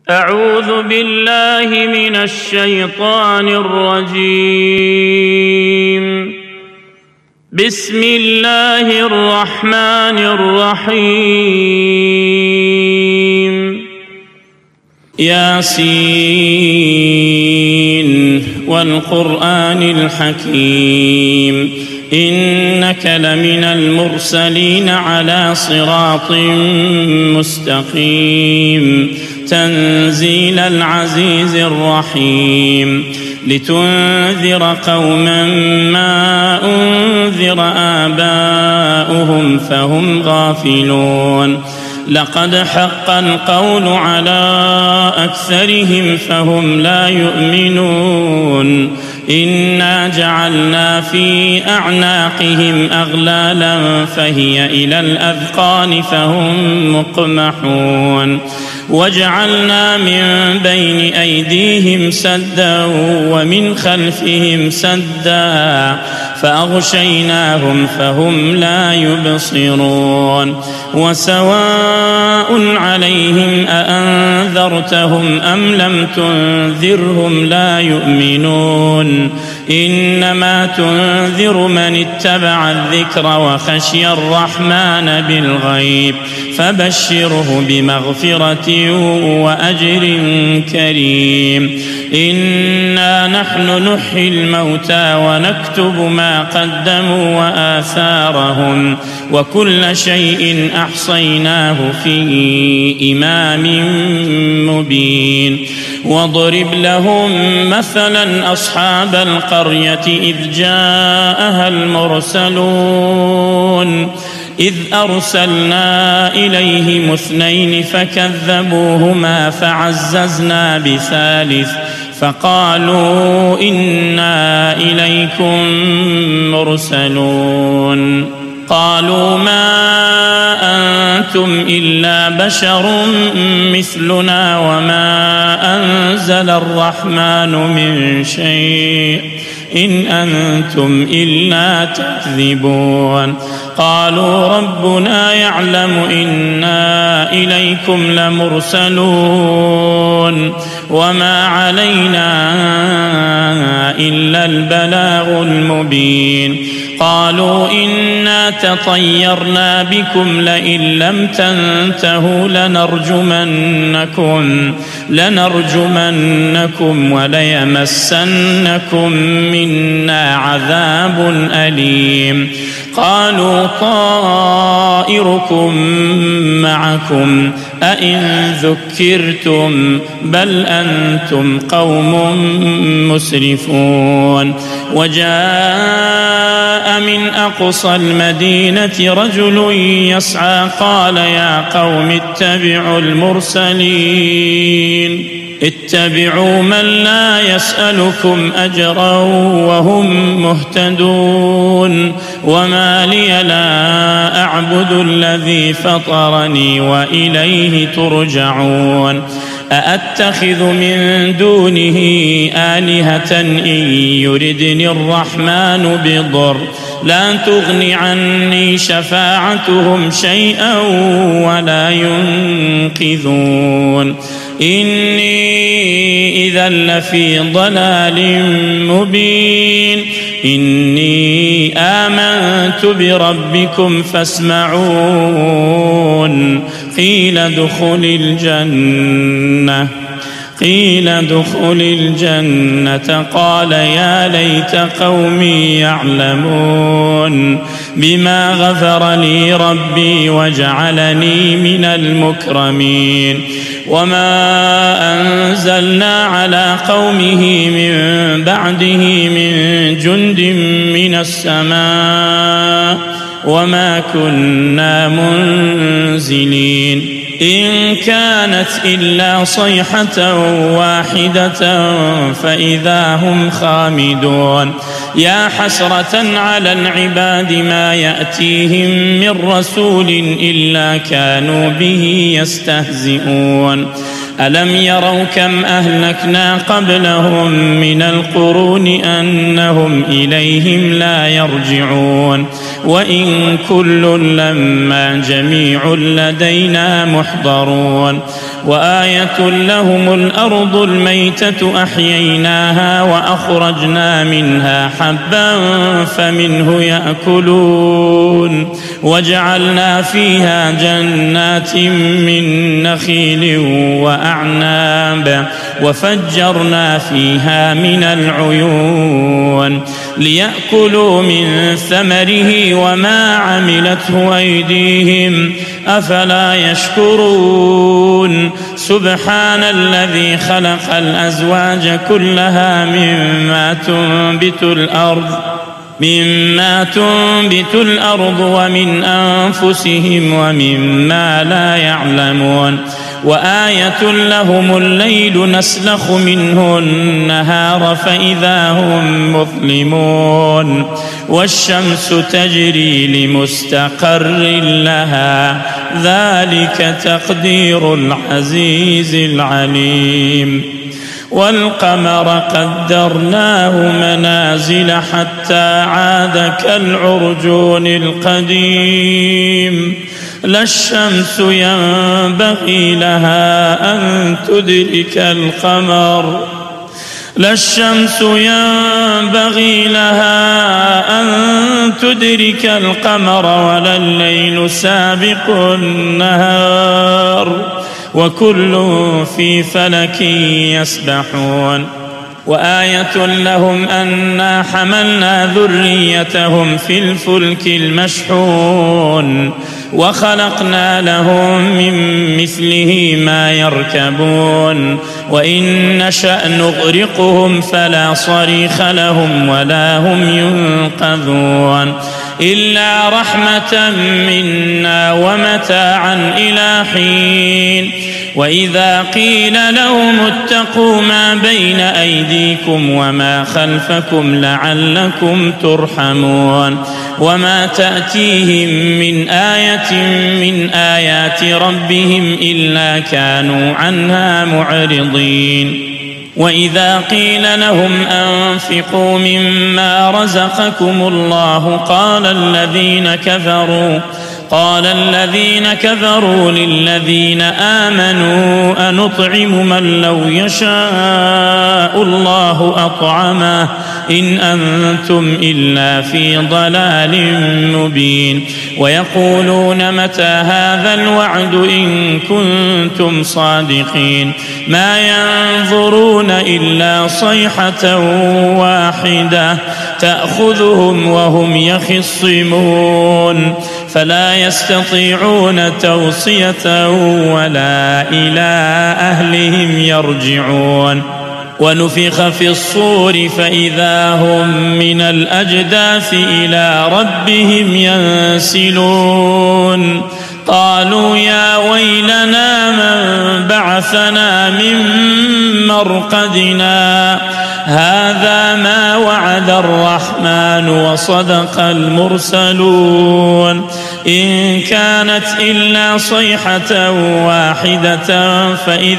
أعوذ بالله من الشيطان الرجيم. بسم الله الرحمن الرحيم. ياسين والقرآن الحكيم إنك لمن المرسلين على صراط مستقيم تنزيل العزيز الرحيم لتنذر قوما ما أنذر آباؤهم فهم غافلون لقد حق القول على أكثرهم فهم لا يؤمنون إنا جعلنا في أعناقهم أغلالا فهي إلى الأذقان فهم مقمحون وجعلنا من بين أيديهم سدا ومن خلفهم سدا فأغشيناهم فهم لا يبصرون وسواء عليهم أأنذرتهم أم لم تنذرهم لا يؤمنون إنما تنذر من اتبع الذكر وخشي الرحمن بالغيب فبشره بمغفرة وأجر كريم إنا نحن نحيي الموتى ونكتب ما قدموا وآثارهم وكل شيء أحصيناه في إمام مبين واضرب لهم مثلا أصحاب القرية إذ جاءها المرسلون إذ أرسلنا إليهم اثنين فكذبوهما فعززنا بثالث فقالوا إنا إليكم مرسلون قالوا ما أنتم إلا بشر مثلنا وما أنزل الرحمن من شيء إن أنتم إلا تكذبون قالوا ربنا يعلم إنا إليكم لمرسلون وما علينا إلا البلاغ المبين قالوا إنا تطيرنا بكم لئن لم تنتهوا لنرجمنكم وليمسنكم منا عذاب أليم قالوا طائركم معكم أئن ذكرتم بل أنتم قوم مسرفون وجاء من أقصى المدينة رجل يسعى قال يا قوم اتبعوا المرسلين اتبعوا من لا يسألكم أجرا وهم مهتدون وما لي لا أعبد الذي فطرني وإليه ترجعون أأتخذ من دونه آلهة إن يردني الرحمن بضر لا تغن عني شفاعتهم شيئا ولا ينقذون إني إذا لفي ضلال مبين إني آمنت بربكم فاسمعون قيل ادخل الجنة قال يا ليت قومي يعلمون بما غفر لي ربي وجعلني من المكرمين وما أنزلنا على قومه من بعده من جند من السماء وما كنا منزلين إن كانت إلا صيحة واحدة فإذا هم خامدون يا حسرة على العباد ما يأتيهم من رسول إلا كانوا به يستهزئون ألم يروا كم أهلكنا قبلهم من القرون أنهم إليهم لا يرجعون وإن كل لما جميع لدينا محضرون وآية لهم الأرض الميتة أحييناها وأخرجنا منها حبا فمنه يأكلون وجعلنا فيها جنات من نخيل وأعناب وفجرنا فيها من العيون ليأكلوا من ثمره وما عملته أيديهم أفلا يشكرون سبحان الذي خلق الأزواج كلها مما تنبت الأرض ومن أنفسهم ومما لا يعلمون وآية لهم الليل نسلخ منه النهار فإذا هم مظلمون والشمس تجري لمستقر لها ذلك تقدير العزيز العليم والقمر قدرناه منازل حتى عاد كالعرجون القديم لا الشمس ينبغي لها أن تدرك القمر ولا الليل سابق النهار وكل في فلك يسبحون وآية لهم أنا حملنا ذريتهم في الفلك المشحون وخلقنا لهم من مثله ما يركبون وإن نشأ نغرقهم فلا صريخ لهم ولا هم ينقذون إلا رحمة منا ومتاعا إلى حين وإذا قيل لهم اتقوا ما بين أيديكم وما خلفكم لعلكم ترحمون وما تأتيهم من آية من آيات ربهم إلا كانوا عنها معرضين وإذا قيل لهم أنفقوا مما رزقكم الله قال الذين كفروا للذين آمنوا أنطعم من لو يشاء الله أطعمه إن أنتم إلا في ضلال مبين ويقولون متى هذا الوعد إن كنتم صادقين ما ينظرون إلا صيحة واحدة تأخذهم وهم يخصمون فلا يستطيعون توصية ولا إلى أهلهم يرجعون ونفخ في الصور فإذا هم من الأجداث إلى ربهم ينسلون قالوا يا ويلنا من بعثنا من مرقدنا هذا ما وعد الرحمن وصدق المرسلون إن كانت إلا صيحة واحدة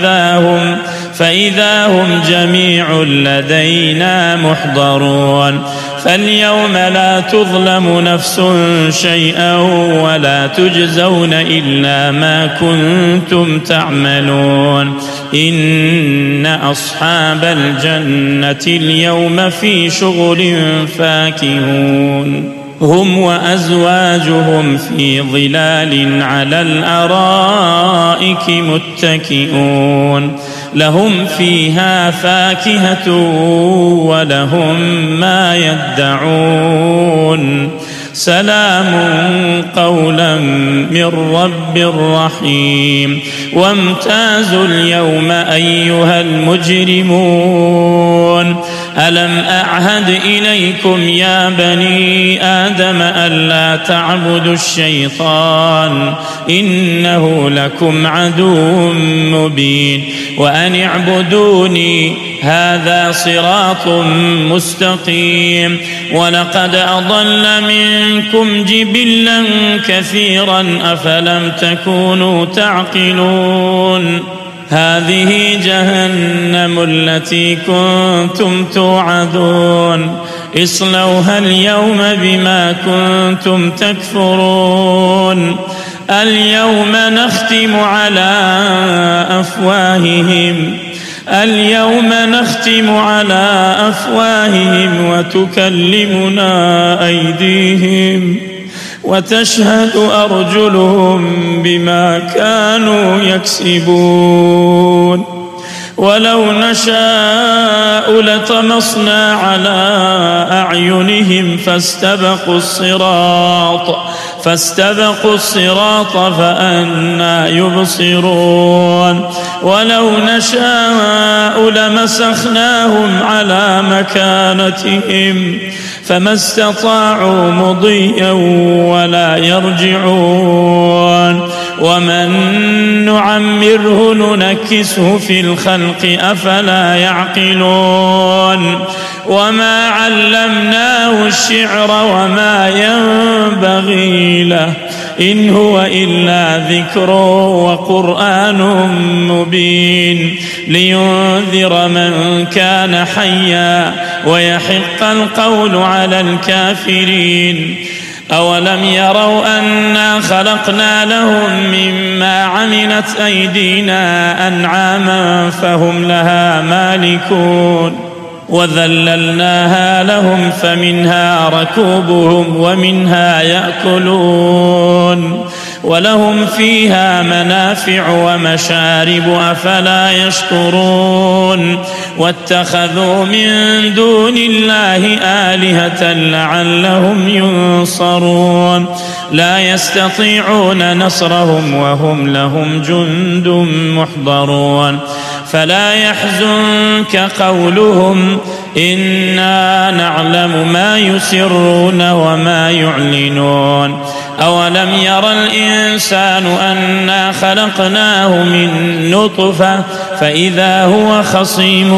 فإذا هم جميع لدينا محضرون فاليوم لا تظلم نفس شيئا ولا تجزون إلا ما كنتم تعملون إن أصحاب الجنة اليوم في شغل فاكهون هم وأزواجهم في ظلال على الأرائك متكئون لهم فيها فاكهة ولهم ما يدعون سلام قولا من رب رحيم وامتازوا اليوم أيها المجرمون ألم أعهد إليكم يا بني آدم ألا تعبدوا الشيطان إنه لكم عدو مبين وأن اعبدوني هذا صراط مستقيم ولقد أضل منكم جبلا كثيرا أفلم تكونوا تعقلون هذه جهنم التي كنتم توعدون اصلوها اليوم بما كنتم تكفرون اليوم نختم على أفواههم وتكلمنا أيديهم وتشهد أرجلهم بما كانوا يكسبون ولو نشاء لطمسنا على أعينهم فاستبقوا الصراط فأنى يبصرون ولو نشاء لمسخناهم على مكانتهم فما استطاعوا مضيا ولا يرجعون ومن نعمره ننكسه في الخلق أفلا يعقلون وما علمناه الشعر وما ينبغي له إن هو إلا ذكر وقرآن مبين لينذر من كان حيا ويحق القول على الكافرين أولم يروا أنا خلقنا لهم مما عملت أيدينا أنعاما فهم لها مالكون وذللناها لهم فمنها ركوبهم ومنها يأكلون ولهم فيها منافع ومشارب أفلا يشكرون واتخذوا من دون الله آلهة لعلهم ينصرون لا يستطيعون نصرهم وهم لهم جند محضرون فلا يحزنك قولهم إنا نعلم ما يسرون وما يعلنون أولم ير الإنسان أنا خلقناه من نطفة فإذا هو خصيم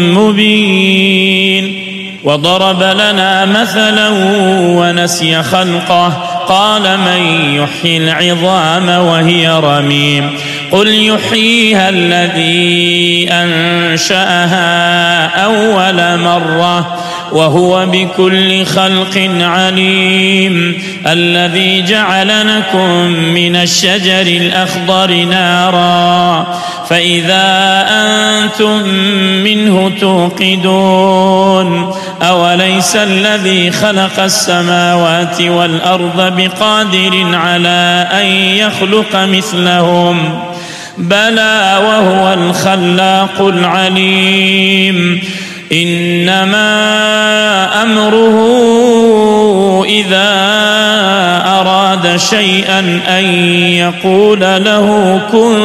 مبين وضرب لنا مثلا ونسي خلقه قال من يحيي العظام وهي رميم قل يحييها الذي أنشأها أول مرة وهو بكل خلق عليم الذي جعل لكم من الشجر الأخضر نارا فإذا أنتم منه توقدون أوليس الذي خلق السماوات والأرض بقادر على أن يخلق مثلهم بلى وهو الخلاق العليم إنما أمره إذا أراد شيئا أن يقول له كن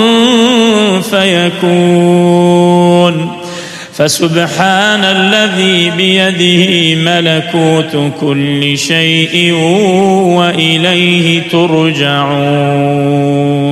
فيكون فسبحان الذي بيده ملكوت كل شيء وإليه ترجعون